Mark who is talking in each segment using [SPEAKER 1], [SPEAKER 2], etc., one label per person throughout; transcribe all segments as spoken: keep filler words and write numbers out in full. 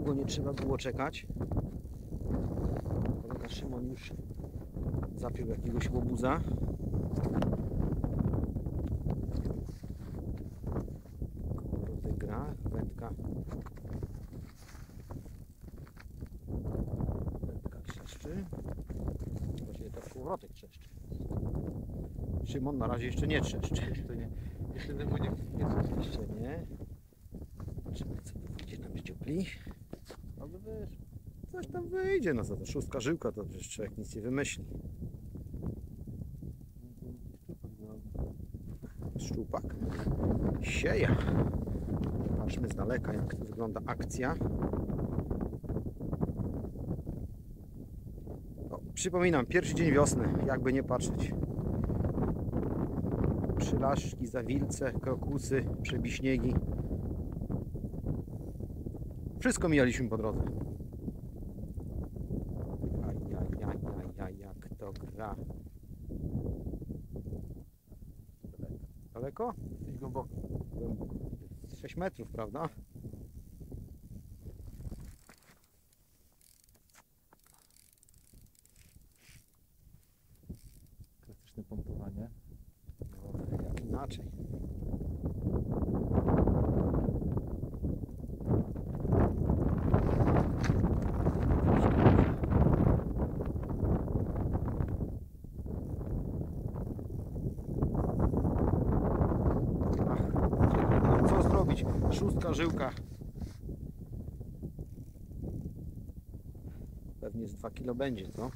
[SPEAKER 1] długo nie trzeba było czekać. Kolega Szymon już zapiął jakiegoś łobuza. Kołowrotek gra, wędka. Wędka trzeszczy. Właściwie to kołowrotek trzeszczy. Szymon na razie jeszcze nie trzeszczy.
[SPEAKER 2] Jeszcze nie. Jeszcze nie, bo nie, nie
[SPEAKER 1] Jeszcze nie. Zobaczymy, co tu wyjdzie nam z dziupli.
[SPEAKER 2] ale wiesz,
[SPEAKER 1] Coś tam wyjdzie, no co to szóstka żyłka, to przecież człowiek nic nie wymyśli. Szczupak. Sieja. Patrzmy z daleka, jak to wygląda akcja. O, przypominam, pierwszy dzień wiosny, jakby nie patrzeć. Przylaszczki, zawilce, krokusy, przebiśniegi. Wszystko mijaliśmy po drodze. Ajajajajaj, jak to gra. Daleko?
[SPEAKER 2] dosyć głęboko.
[SPEAKER 1] Głęboko. sześć metrów, prawda?
[SPEAKER 2] Klasyczne pompowanie.
[SPEAKER 1] No, jak inaczej. Ach, co zrobić? Szóstka żyłka. Pewnie z dwa kilo będzie, co?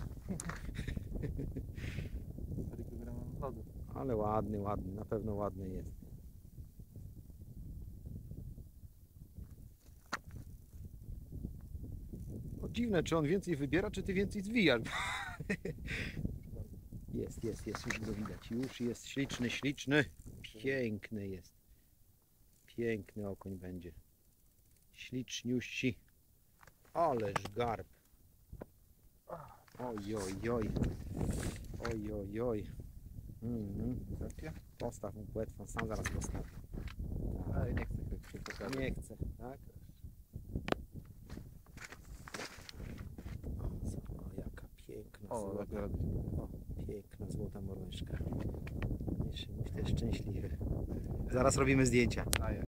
[SPEAKER 2] cztery kilogramy wody.
[SPEAKER 1] Ale ładny, ładny, na pewno ładny jest. No dziwne, czy on więcej wybiera, czy ty więcej zwijasz? Jest, jest, jest, już go widać. Już jest śliczny, śliczny. Piękny jest. Piękny okoń będzie. Śliczniuści. Ależ garb. Oj, oj, oj. Oj, oj, oj. Mhm. Postaw mu płetwę, sam zaraz postawię.
[SPEAKER 2] Ale nie chcę jak się pokazać.
[SPEAKER 1] Nie chcę, tak? O, co- o jaka piękna
[SPEAKER 2] O,
[SPEAKER 1] złota.
[SPEAKER 2] akurat.
[SPEAKER 1] O, piękna złota morączka. Jeszcze mój też szczęśliwy. Zaraz robimy zdjęcia.
[SPEAKER 2] A ja.